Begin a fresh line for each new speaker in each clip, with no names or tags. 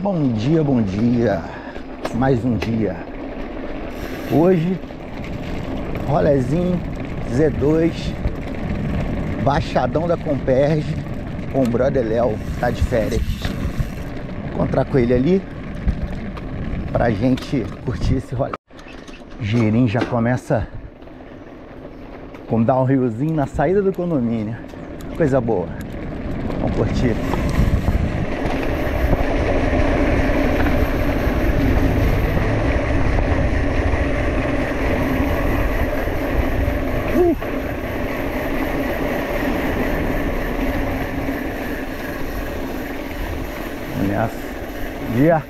Bom dia, mais um dia. Hoje, rolezinho Z2, Baixadão da Comperge, com o brother Léo, tá de férias. Vou encontrar com ele ali, pra gente curtir esse rolê. Girinho já começa com dar um riozinho na saída do condomínio. Coisa boa, vamos curtir. Dia.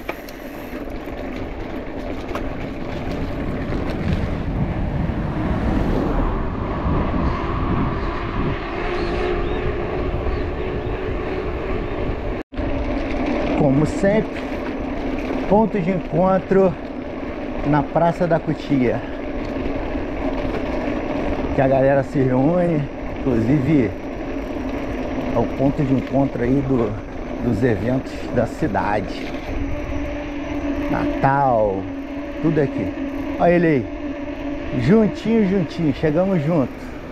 Como sempre, ponto de encontro na Praça da Cutia, que a galera se reúne, inclusive é o ponto de encontro aí dos eventos da cidade. Natal, tudo aqui. Olha ele aí, juntinho, chegamos junto.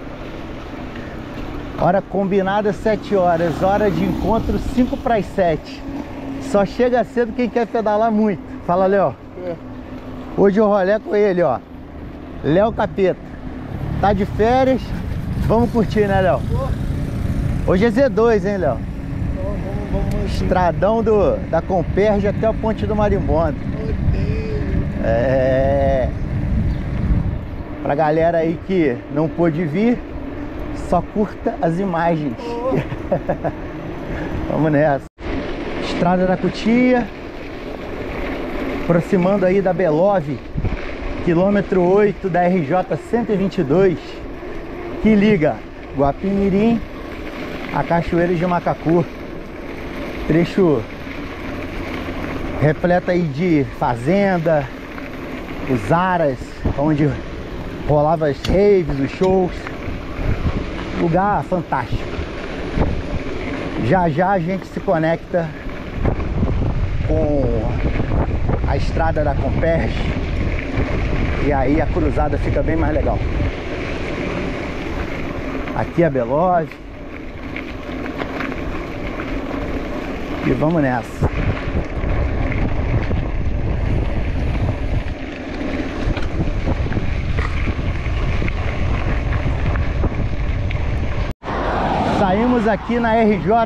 Hora combinada 7 horas, hora de encontro 5 para as 7. Só chega cedo quem quer pedalar muito. Fala, Léo. Hoje o rolê é com ele, ó, Léo Capeta. Tá de férias, vamos curtir, né, Léo? Hoje é Z2, hein, Léo? Estradão da Comperge até a Ponte do Marimbondo. Pra galera aí que não pôde vir, só curta as imagens. Vamos nessa. Estrada da Cutia, aproximando aí da Belove, quilômetro 8 da RJ 122, que liga Guapimirim a Cachoeiras de Macacu. Trecho repleto aí de fazenda, os aras, onde rolava as raves, os shows. Lugar fantástico. Já a gente se conecta com a estrada da Comperge e aí a cruzada fica bem mais legal. Aqui é a Belove. E vamos nessa. Saímos aqui na RJ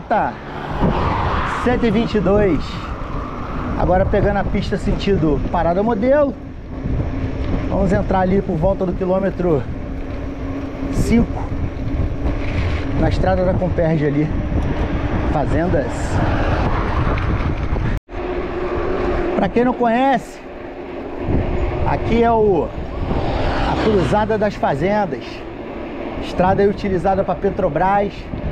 122. Agora pegando a pista sentido Parada Modelo. Vamos entrar ali por volta do quilômetro 5 na estrada da Comperge ali. Fazendas. Para quem não conhece, aqui é a cruzada das fazendas. Estrada é utilizada para Petrobras,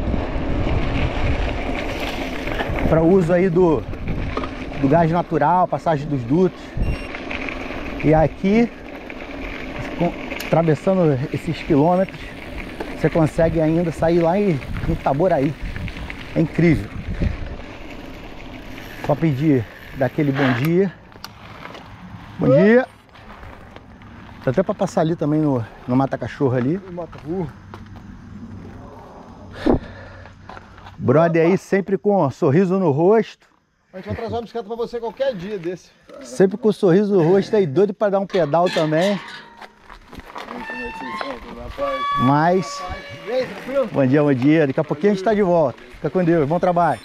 para uso aí do gás natural, passagem dos dutos. E aqui, atravessando esses quilômetros, você consegue ainda sair lá em Itaboraí. É incrível. Só pedir daquele bom dia. Bom dia. Dá até para passar ali também no Mata Cachorro ali. Brother aí sempre com um sorriso no rosto.
A gente vai trazer uma bicicleta pra você qualquer dia desse.
Sempre com um sorriso no rosto aí, doido para dar um pedal também. Mas... Bom dia. Daqui a pouquinho a gente tá de volta. Fica com Deus, bom trabalho.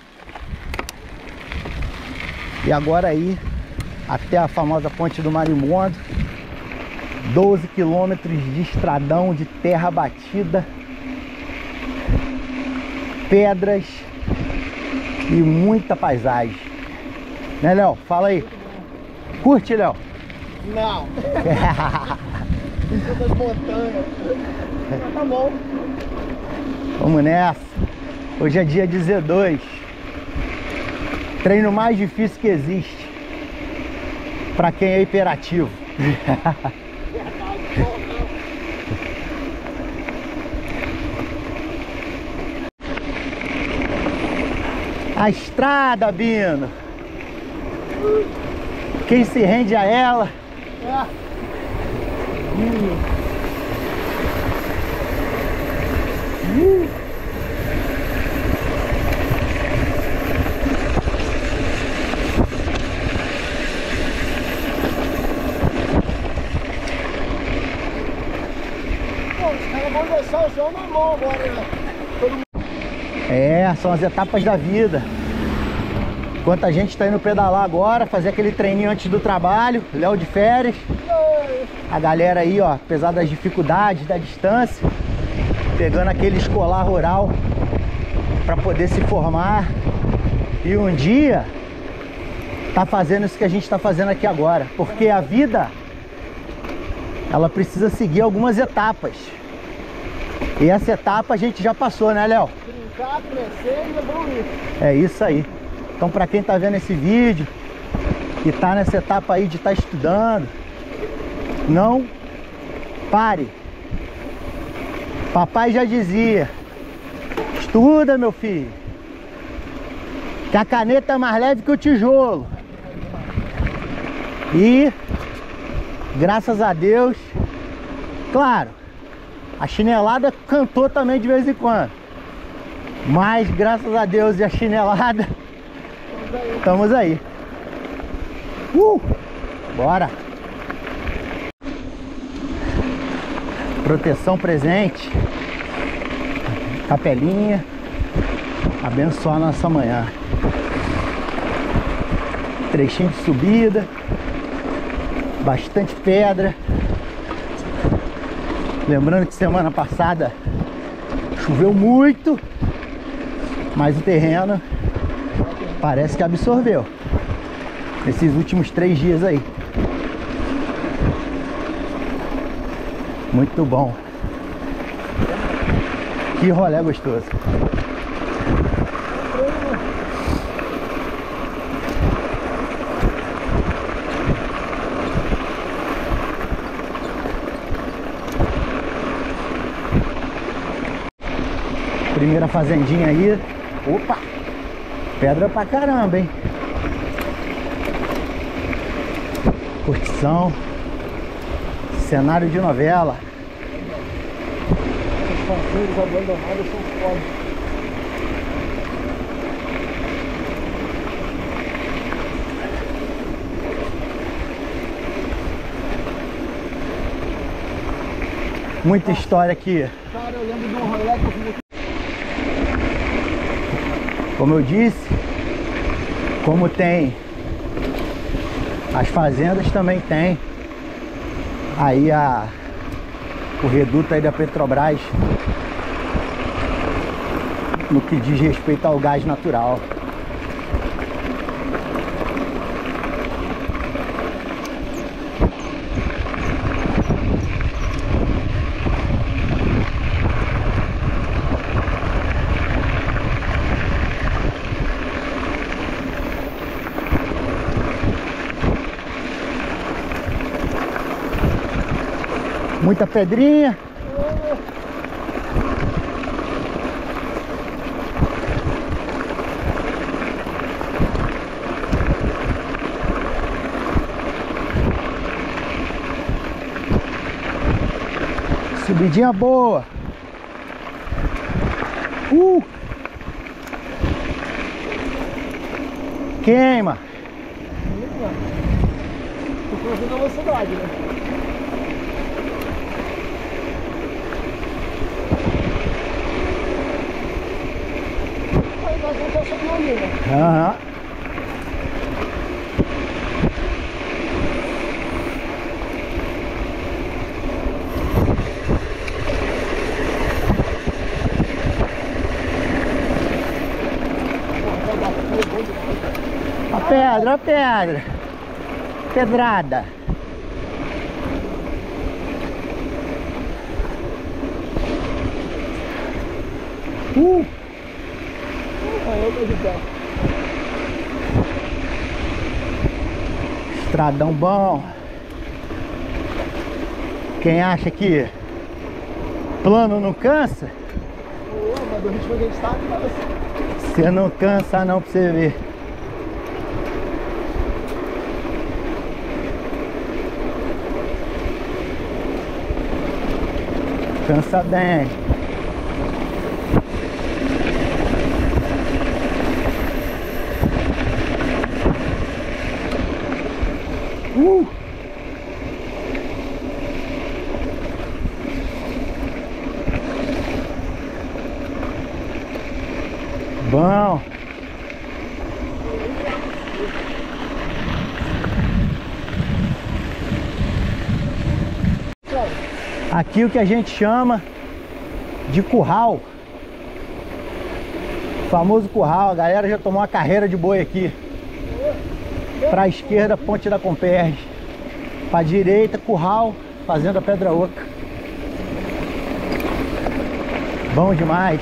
E agora aí, até a famosa Ponte do Marimbondo. 12 quilômetros de estradão de terra batida. Pedras e muita paisagem. Né, Léo? Fala aí. Curte, Léo?
Não. Isso das montanhas. Mas tá bom.
Vamos nessa. Hoje é dia de Z2. Treino mais difícil que existe para quem é hiperativo. A estrada, Bino. Quem se rende a ela.
É. Pô, os caras vão deixar o João na mão agora, né?
É, são as etapas da vida. Enquanto a gente tá indo pedalar agora, fazer aquele treininho antes do trabalho, Léo de férias. A galera aí, ó, apesar das dificuldades, da distância, pegando aquele escolar rural para poder se formar e um dia tá fazendo isso que a gente tá fazendo aqui agora, porque a vida ela precisa seguir algumas etapas e essa etapa a gente já passou, né, Léo?
Brincar, crescer e evoluir.
É isso aí. Então, para quem tá vendo esse vídeo e tá nessa etapa aí de estar estudando, não pare. Papai já dizia: estuda, meu filho, que a caneta é mais leve que o tijolo. E graças a Deus, claro, a chinelada cantou também de vez em quando, mas graças a Deus e a chinelada, estamos aí. Bora. Proteção presente, capelinha, abençoar a nossa manhã. Trechinho de subida, bastante pedra. Lembrando que semana passada choveu muito, mas o terreno parece que absorveu esses últimos 3 dias aí. Muito bom. Que rolê gostoso. Primeira fazendinha aí. Opa! Pedra pra caramba, hein? Curtição. Cenário de novela.
Os fazendeiros abandonados são foda.
Muita história aqui.
Cara, eu lembro de um rolê que eu fiz aqui.
Como eu disse, como tem as fazendas, também tem aí o reduto aí da Petrobras no que diz respeito ao gás natural. Muita pedrinha. Subidinha boa. Queima.
Tô fazendo a velocidade, né?
Aham. A pedra, a pedra. Pedrada. Estradão bom. Quem acha que plano não cansa?
Mas do ritmo que a gente tá,
você não cansa não, pra você ver. Cansa bem. Bom. Aqui o que a gente chama de curral. O famoso curral. A galera já tomou uma carreira de boi aqui. Para a esquerda, Ponte da Comperge. Para a direita, curral, Fazenda Pedra Oca. Bom demais.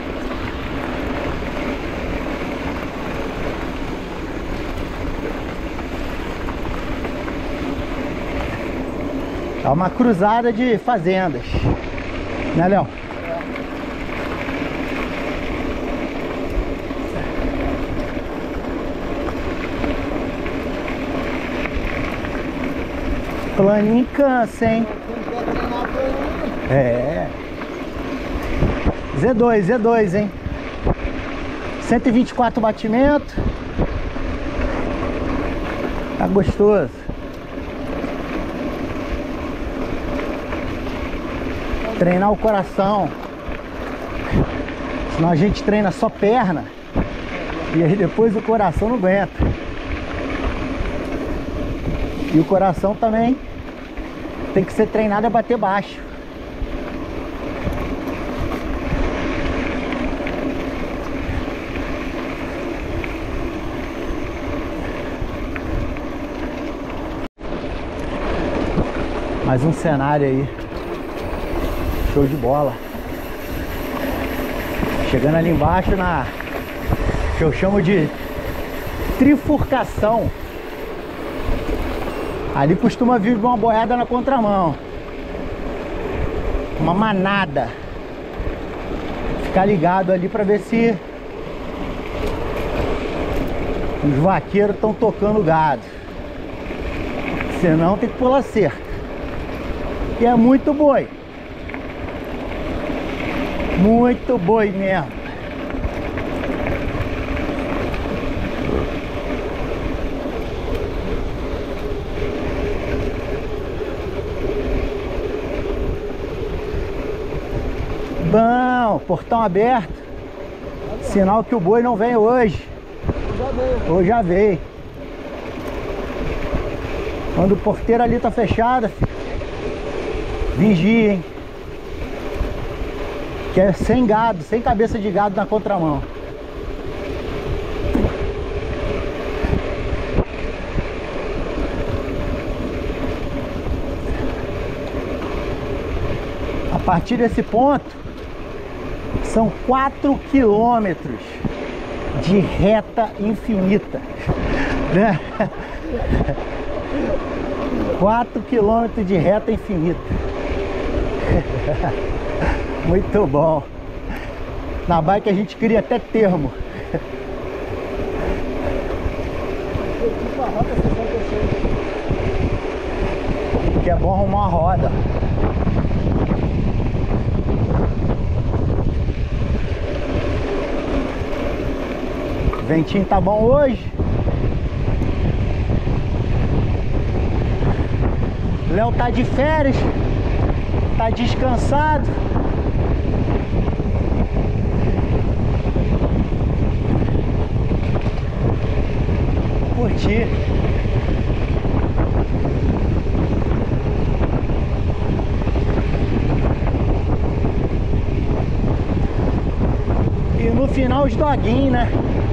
É uma cruzada de fazendas, né, Léo? Planinho cansa, hein? É. Z2, hein? 124 batimentos. Tá gostoso. Treinar o coração. Senão a gente treina só perna. E aí depois o coração não aguenta. E o coração também tem que ser treinado a bater baixo. Mais um cenário aí. Show de bola. Chegando ali embaixo na que eu chamo de trifurcação. Ali costuma vir uma boiada na contramão. Uma manada. Ficar ligado ali para ver se os vaqueiros estão tocando o gado. Senão tem que pular cerca. E é muito boi. Muito boi mesmo. Bom, portão aberto. Sinal que o boi não vem hoje. Hoje já veio. Quando o porteiro ali tá fechado, vigia, hein? Que é sem gado, sem cabeça de gado na contramão. A partir desse ponto, são 4 quilômetros de reta infinita, né? 4 quilômetros de reta infinita. Muito bom. Na bike a gente cria até termo. Que é bom arrumar uma roda. O ventinho tá bom hoje. Léo tá de férias, tá descansado. Curtir. E no final os doguinhos, né?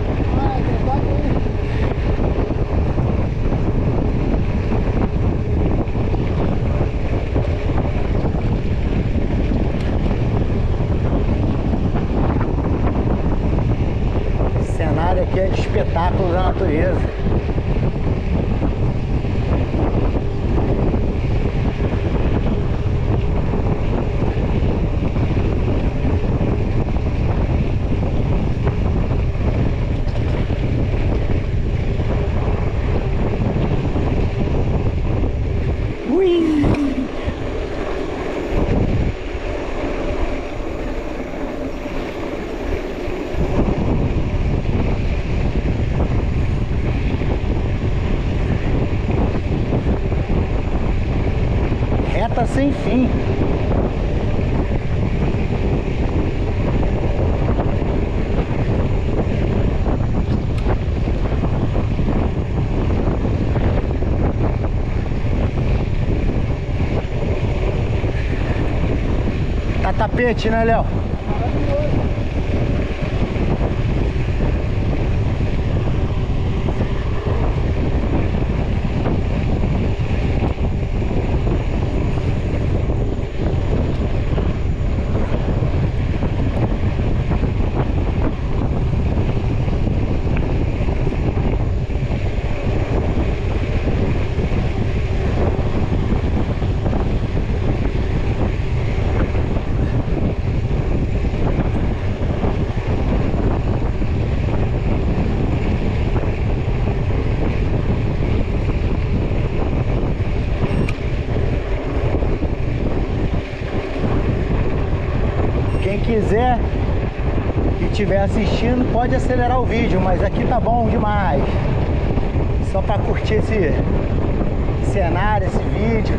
Aqui é de espetáculo da natureza. Ui! sem fim. Tá tapete, né, Léo? Quem quiser e estiver assistindo pode acelerar o vídeo, mas aqui tá bom demais. Só para curtir esse cenário, esse vídeo.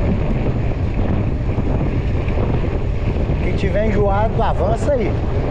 Quem tiver enjoado, avança aí.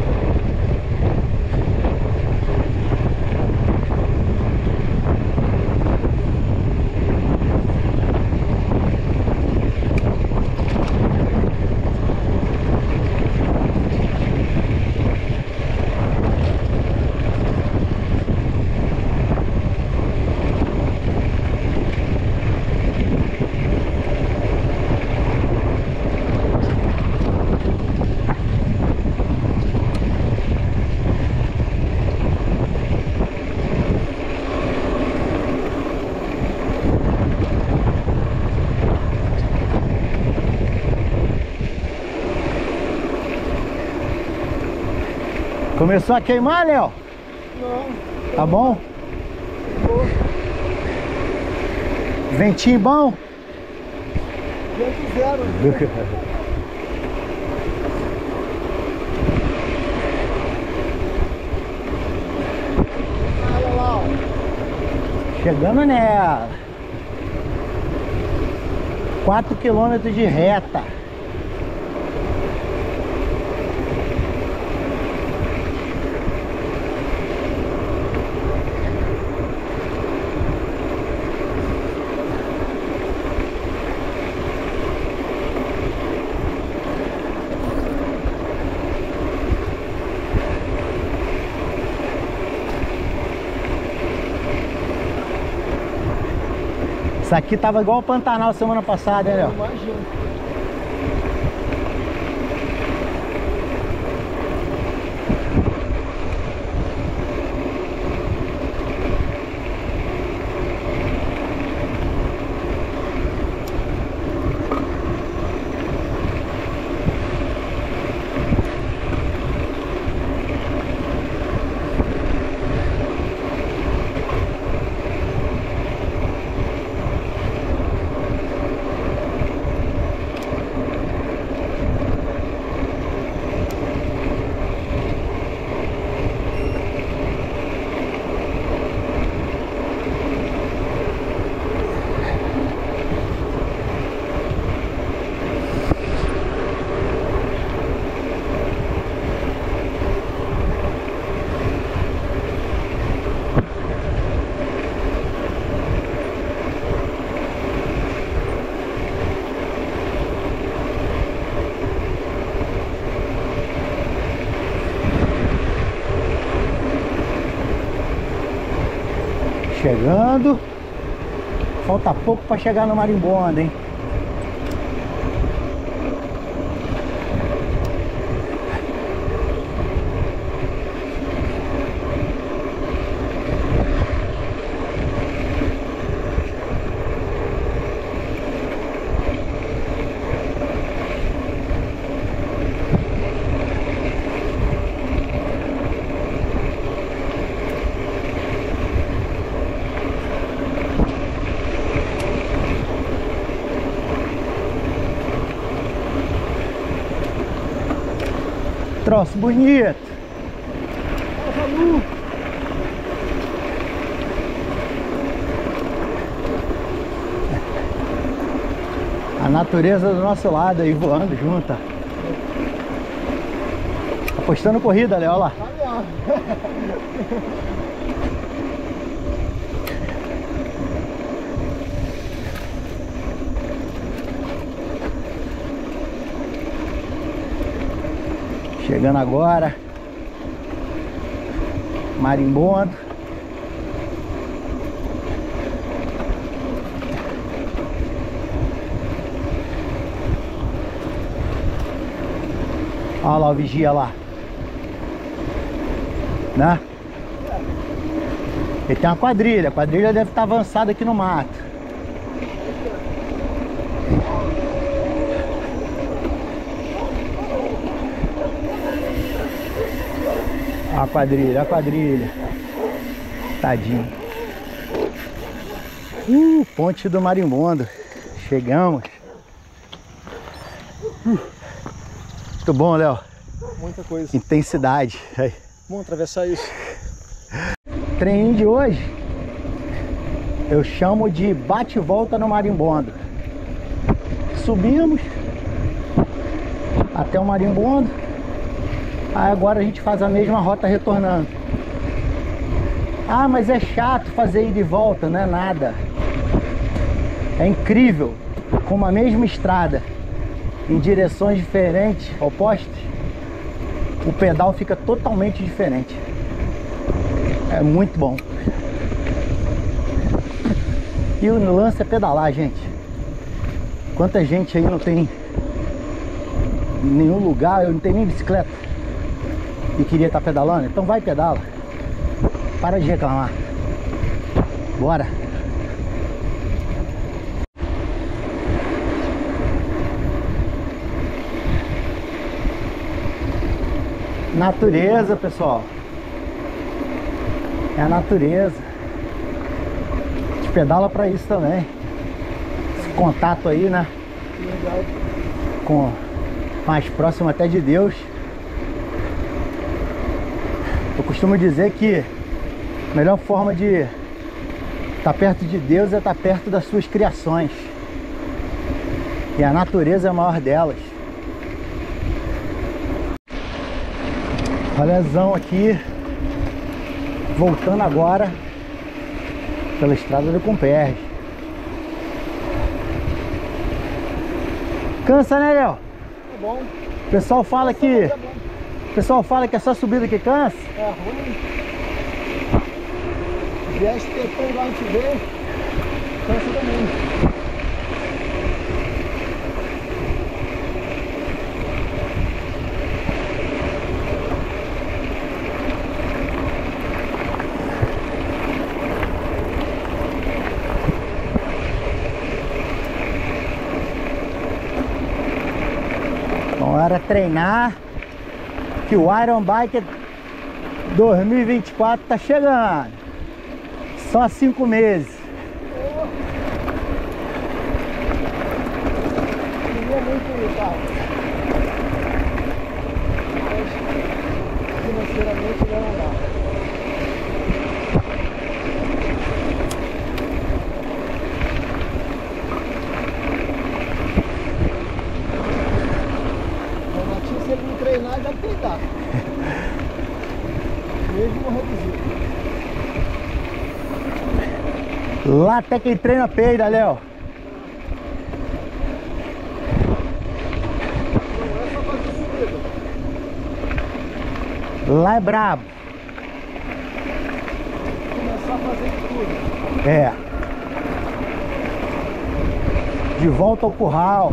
Começou a queimar, Léo?
Não.
Tá bom?
Boa.
Ventinho bom?
Vento zero. Olha lá, ó.
Chegando nela. 4 quilômetros de reta. Isso aqui tava igual o Pantanal semana passada, hein, Léo?
Imagina. Chegando. Falta pouco para chegar no Marimbondo, hein? Troço bonito. A
A natureza do nosso lado aí voando junto. Apostando corrida, Léo, olha lá. Chegando agora. Marimbondo. Olha lá o vigia lá. Né? Ele tem uma quadrilha. A quadrilha deve estar avançada aqui no mato. A quadrilha, a quadrilha. Tadinho. Ponte do Marimbondo. Chegamos. Muito bom, Léo.
Muita coisa.
Intensidade. Aí.
Vamos atravessar isso.
Treininho de hoje eu chamo de bate e volta no Marimbondo. Subimos até o Marimbondo. Aí agora a gente faz a mesma rota retornando. Ah, mas é chato fazer ida e volta. Não é nada. É incrível. Com uma mesma estrada, em direções diferentes, opostas, o pedal fica totalmente diferente. É muito bom. E o lance é pedalar, gente. Quanta gente aí não tem nenhum lugar, eu não tenho nem bicicleta e queria estar pedalando, então vai pedala. Para de reclamar. Bora. Natureza, pessoal. É a natureza. A gente pedala pra isso também. Esse contato aí, né? Com mais próximo até de Deus. Eu costumo dizer que a melhor forma de estar perto de Deus é estar perto das suas criações. E a natureza é a maior delas. Rolezão aqui, voltando agora pela estrada do Comperj. Cansa, né, Léo?
É bom.
O pessoal fala que é só subida que cansa.
É ruim. Vieste tentando igual a gente vê, cansa também.
Bora treinar, que o Iron Bike 2024 tá chegando. Só 5 meses.
Queria muito ir, cara. Mas financeiramente não dá. Se ele não treinar, já peidar. Mesmo reduzido.
Lá até quem treina peida, Léo.
Não é só fazer subida.
Lá é brabo.
Começar a fazer tudo.
É. De volta ao curral.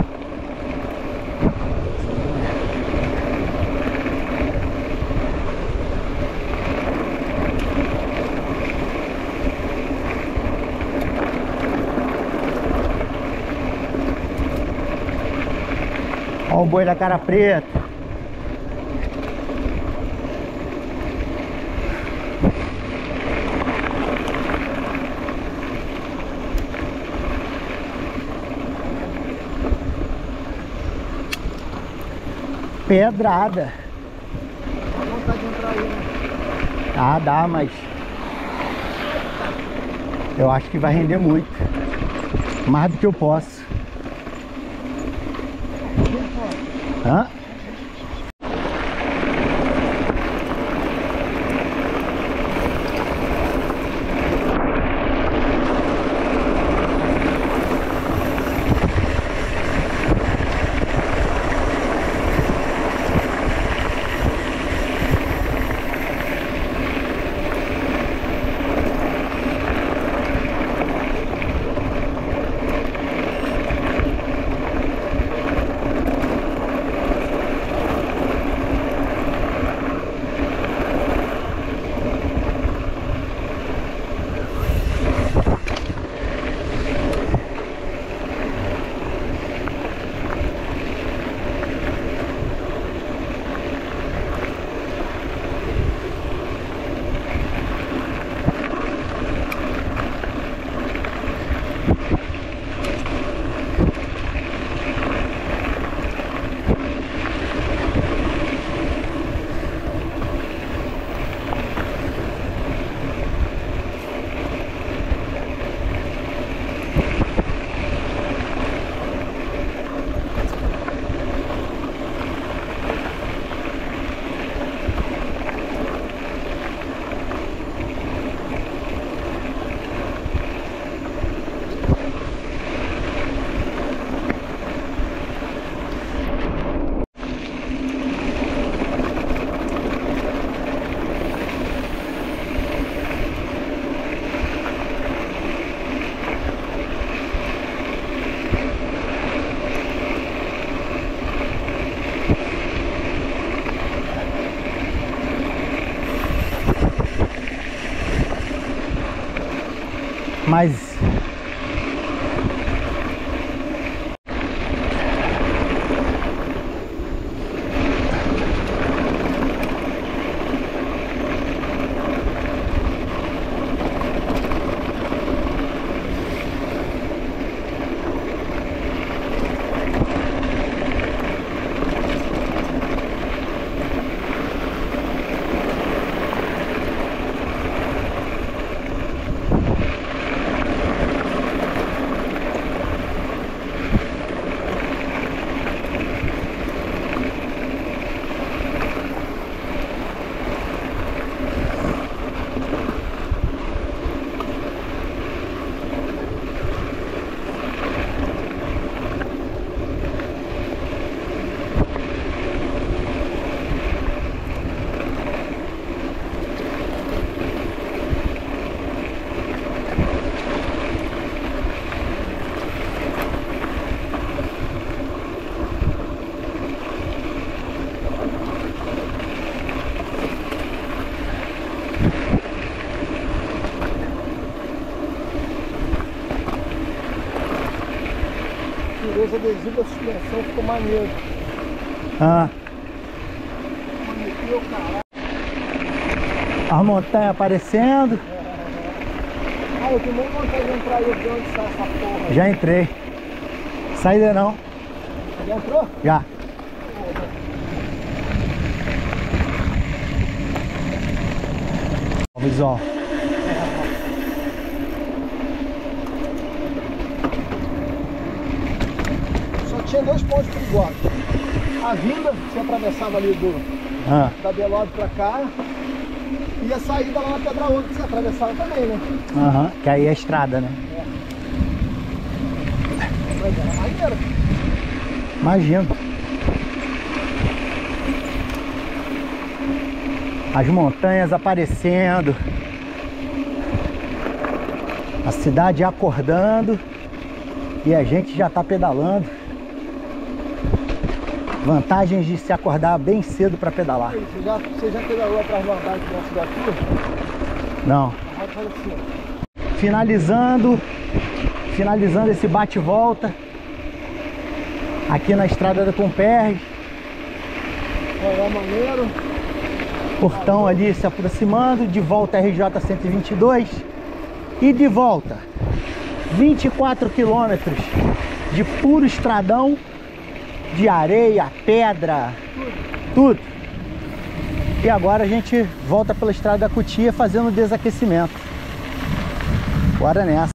Olha o boi da cara preta. Pedrada.
Dá vontade de entrar aí, né?
Ah, dá, mas eu acho que vai render muito. Mais do que eu posso. Hã? Mas
esse adesivo da suspensão ficou maneiro.
ah,
Maneiro, caralho.
as montanhas aparecendo.
Ah, eu tenho muita vontade de entrar aí, ver onde está essa porra.
Já entrei. Saída não.
Já entrou?
Já. Ó, visual.
Só tinha dois pontos perigosos. A vinda, você atravessava ali
Ah,
da Belode pra cá, e a saída lá na Pedra Onda, que você atravessava também, né?
aham. Que aí é a estrada, né?
Mas era maneiro.
Imagino. As montanhas aparecendo. A cidade acordando. E a gente já está pedalando. Vantagens de se acordar bem cedo para pedalar.
Você já pedalou atrás do andar que nós daqui?
Não.
Aí faz assim, ó.
Finalizando esse bate-volta aqui na estrada da Comperg.
Olha, maneiro.
Portão ali se aproximando, de volta RJ 122 e de volta 24 quilômetros de puro estradão, de areia, pedra, tudo. E agora a gente volta pela estrada da Cutia fazendo desaquecimento. Bora nessa.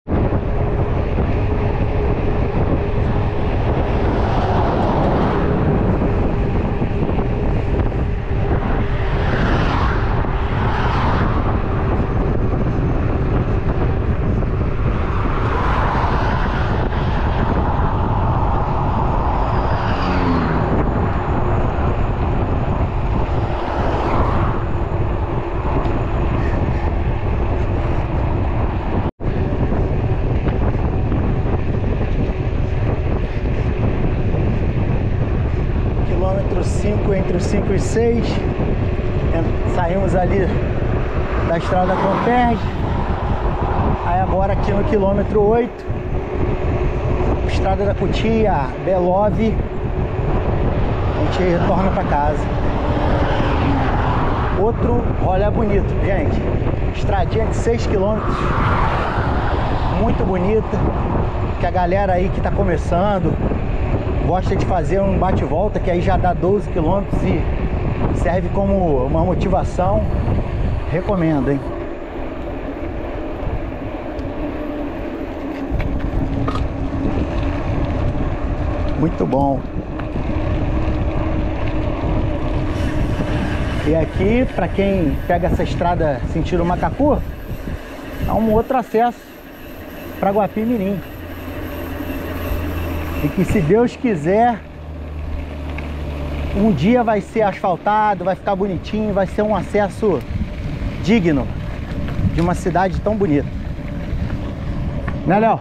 entre os 5 e 6. Saímos ali da estrada Comperj. Aí agora aqui no quilômetro 8, estrada da Cutia, Belove, a gente retorna para casa. Outro rolê bonito, gente. Estradinha de 6 km, muito bonita, que a galera aí que tá começando gosta de fazer um bate-volta, que aí já dá 12 km e serve como uma motivação. Recomendo, hein? Muito bom. E aqui, para quem pega essa estrada sentido Macacu, há um outro acesso para Guapimirim. E que, se Deus quiser, um dia vai ser asfaltado, vai ficar bonitinho, vai ser um acesso digno de uma cidade tão bonita. Né, Léo?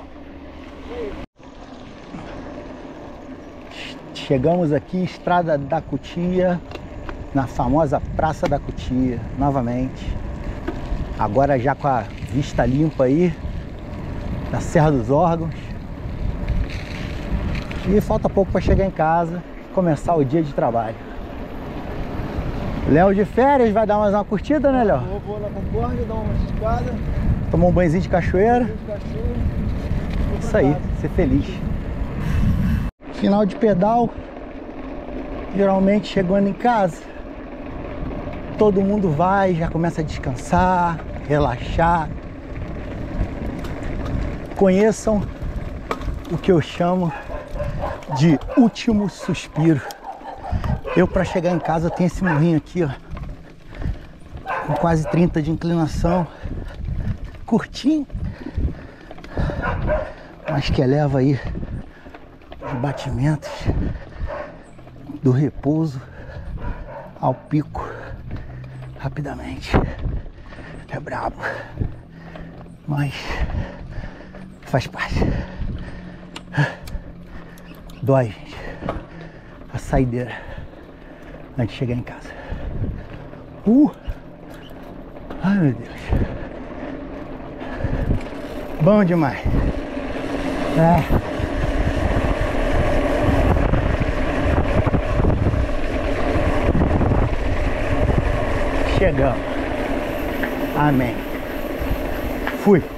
Chegamos aqui, Estrada da Cutia, na famosa Praça da Cutia, novamente. Agora já com a vista limpa aí, da Serra dos Órgãos. E falta pouco para chegar em casa e começar o dia de trabalho. Léo de férias, vai dar mais uma curtida, né, Léo?
Vou na Concórdia, dar uma esticada.
Tomar um banhozinho de cachoeira. Isso aí, ser feliz. Final de pedal, geralmente chegando em casa, todo mundo vai, já começa a descansar, relaxar. Conheçam o que eu chamo de último suspiro. Eu, para chegar em casa, tenho esse morrinho aqui, ó, com quase 30 de inclinação, curtinho, mas que eleva aí os batimentos do repouso ao pico rapidamente. É brabo, mas faz parte. Dói, gente, a saideira antes de chegar em casa. Ai, meu Deus, bom demais. Chegamos. Amém. Fui.